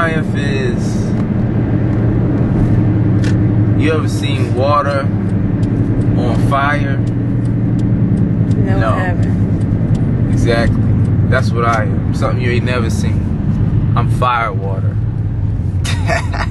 triumph is, you ever seen water on fire? No, I haven't. Exactly. That's what I am. Something you ain't never seen. I'm fire water.